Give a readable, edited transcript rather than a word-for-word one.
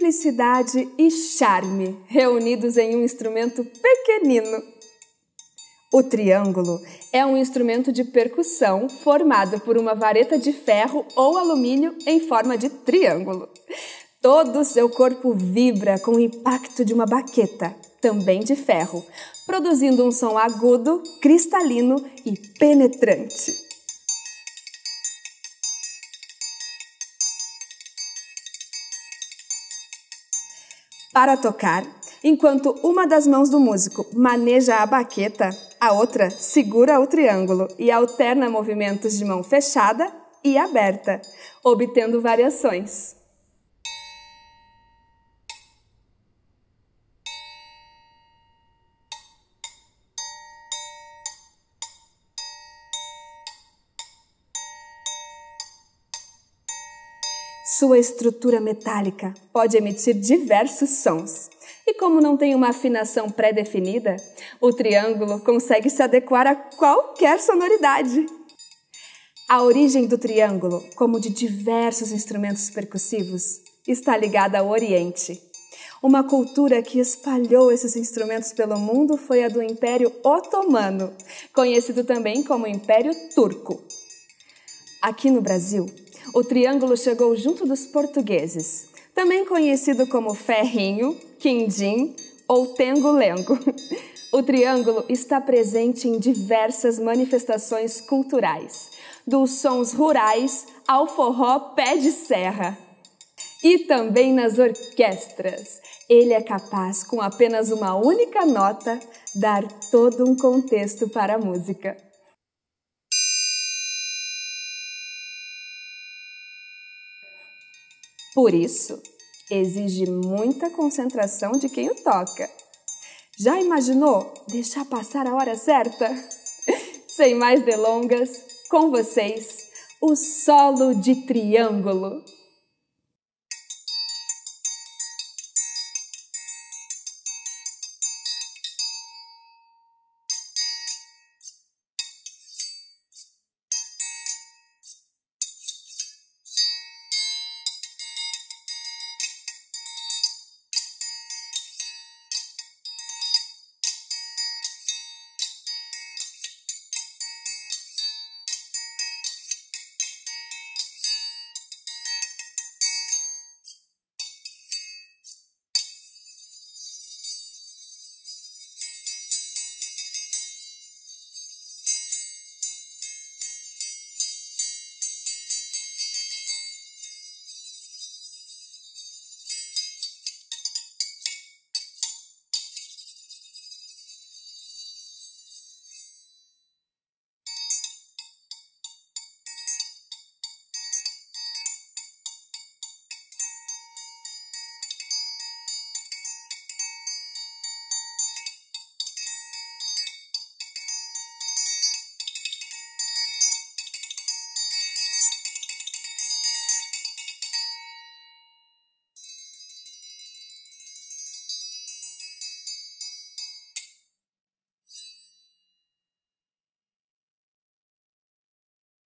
simplicidade e charme reunidos em um instrumento pequenino. O triângulo é um instrumento de percussão formado por uma vareta de ferro ou alumínio em forma de triângulo. Todo o seu corpo vibra com o impacto de uma baqueta, também de ferro, produzindo um som agudo, cristalino e penetrante. Para tocar, enquanto uma das mãos do músico maneja a baqueta, a outra segura o triângulo e alterna movimentos de mão fechada e aberta, obtendo variações. Sua estrutura metálica pode emitir diversos sons. E como não tem uma afinação pré-definida, o triângulo consegue se adequar a qualquer sonoridade. A origem do triângulo, como de diversos instrumentos percussivos, está ligada ao Oriente. Uma cultura que espalhou esses instrumentos pelo mundo foi a do Império Otomano, conhecido também como Império Turco. Aqui no Brasil, o triângulo chegou junto dos portugueses, também conhecido como ferrinho, quindim ou tengo-lengo. O triângulo está presente em diversas manifestações culturais, dos sons rurais ao forró pé de serra. E também nas orquestras. Ele é capaz, com apenas uma única nota, dar todo um contexto para a música. Por isso, exige muita concentração de quem o toca. Já imaginou deixar passar a hora certa? Sem mais delongas, com vocês, o solo de triângulo.